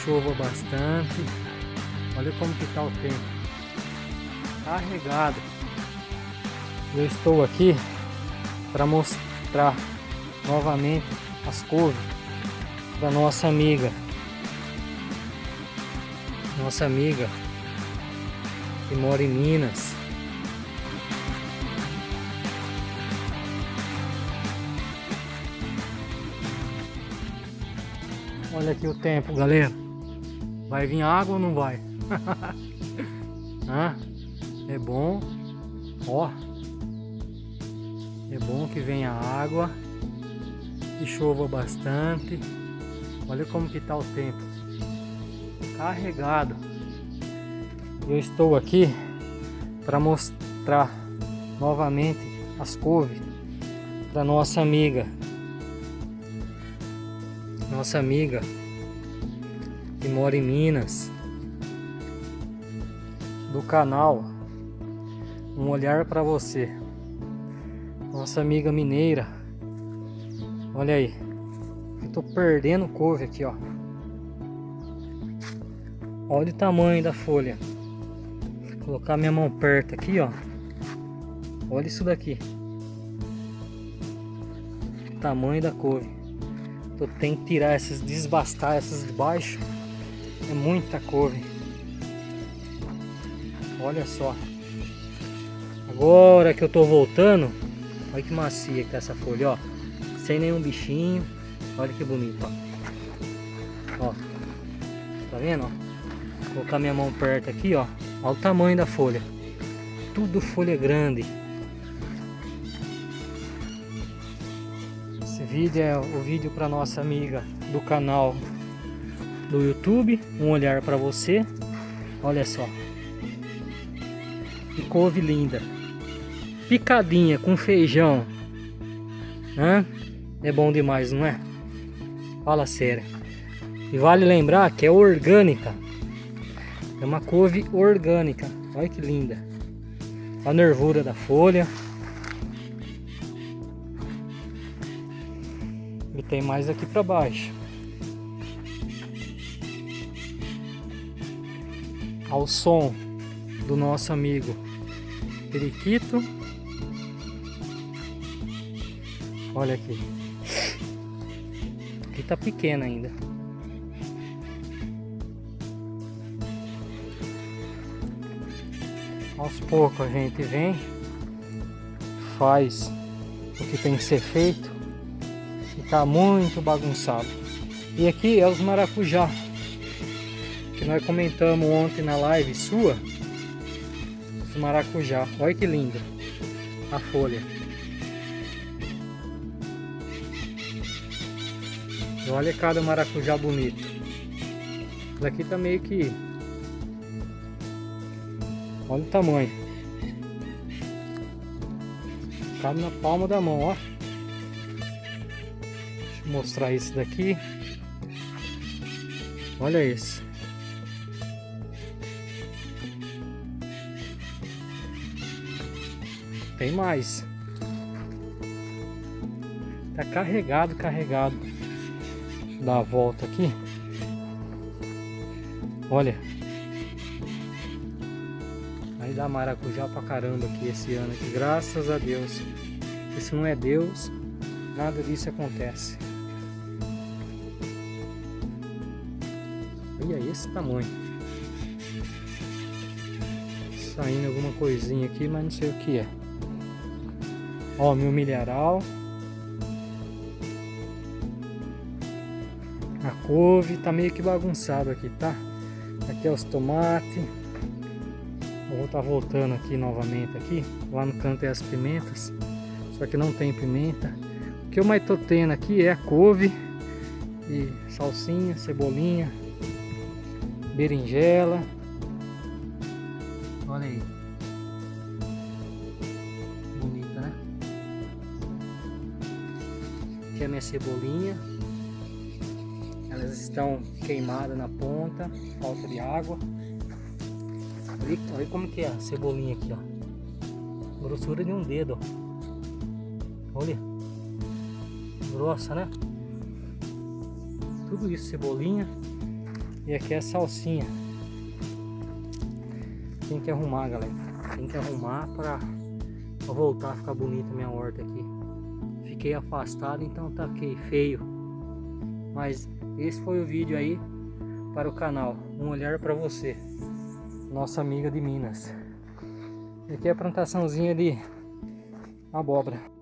chova bastante. Olha como que tá o tempo. Carregado. Eu estou aqui para mostrar novamente as couves da nossa amiga. Nossa amiga que mora em Minas. Olha aqui o tempo, galera. Vai vir água ou não vai? Ah, é bom. Ó. É bom que venha água e chova bastante. Olha como que tá o tempo. Carregado. Eu estou aqui para mostrar novamente as couves da nossa amiga. Nossa amiga que mora em Minas, do canal Um Olhar para Você. Nossa amiga mineira. Olha aí. Eu tô perdendo couve aqui, ó. Olha o tamanho da folha. Vou colocar minha mão perto aqui, ó. Olha isso daqui. O tamanho da couve. Eu tenho que tirar essas, desbastar essas de baixo. É muita couve. Olha só. Agora que eu tô voltando, olha que macia que tá essa folha, ó. Sem nenhum bichinho. Olha que bonito, ó. Ó. Tá vendo, ó? Vou colocar minha mão perto aqui, ó. Olha o tamanho da folha. Tudo folha grande. Esse vídeo é o vídeo para nossa amiga do canal do YouTube, Um Olhar para Você. Olha só. Que couve linda. Picadinha com feijão. Hã? É bom demais, não é? Fala sério. E vale lembrar que é orgânica. É uma couve orgânica. Olha que linda. A nervura da folha. E tem mais aqui para baixo. Ao som do nosso amigo periquito. Olha aqui. Aqui tá pequena ainda. Aos poucos a gente vem, faz o que tem que ser feito. E tá muito bagunçado. E aqui é os maracujá que nós comentamos ontem na live sua. Os maracujá. Olha que lindo a folha. E olha cada maracujá bonito. Daqui tá meio que... Olha o tamanho. Cabe na palma da mão, ó. Deixa eu mostrar esse daqui. Olha esse. Tem mais. Tá carregado, carregado. Deixa eu dar a volta aqui. Olha. Aí dá maracujá pra caramba aqui esse ano aqui, graças a Deus. Porque se não é Deus, nada disso acontece. Olha esse tamanho. Saindo alguma coisinha aqui, mas não sei o que é. Ó, meu milharal. A couve tá meio que bagunçado aqui, tá? Aqui é os tomates. Eu vou estar voltando aqui novamente aqui. Lá no canto é as pimentas. Só que não tem pimenta. O que eu mais tô tendo aqui é a couve e salsinha, cebolinha, berinjela. Olha aí. Bonita, né? Aqui é a minha cebolinha. Elas estão queimadas na ponta, falta de água. Olha como que é a cebolinha aqui, ó. Grossura de um dedo, ó. Olha. Grossa, né? Tudo isso, cebolinha. E aqui é a salsinha. Tem que arrumar, galera. Tem que arrumar pra voltar a ficar bonita a minha horta aqui. Fiquei afastado, então tá aqui feio. Mas esse foi o vídeo aí para o canal Um Olhar Para Você, nossa amiga de Minas. Aqui é a plantaçãozinha de abóbora.